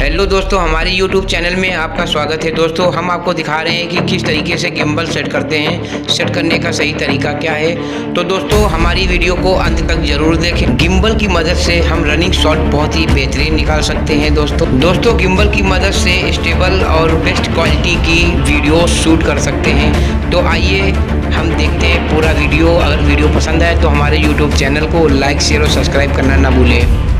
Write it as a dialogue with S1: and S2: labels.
S1: Hello दोस्तों, हमारे YouTube channel में आपका स्वागत है। दोस्तों, हम आपको दिखा रहे हैं कि किस तरीके से गिम्बल सेट करते हैं, सेट करने का सही तरीका क्या है। तो दोस्तों, हमारी वीडियो को अंत तक जरूर देखें। गिम्बल की मदद से हम रनिंग शॉट बहुत ही बेहतरीन निकाल सकते हैं। दोस्तों गिम्बल की मदद से स्टेबल और बेस्ट क्वालिटी की वीडियो शूट कर सकते हैं। तो आइए हम देखते हैं पूरा वीडियो। अगर वीडियो पसंद आए तो हमारे YouTube चैनल को लाइक, शेयर और सब्सक्राइब करना ना भूलें।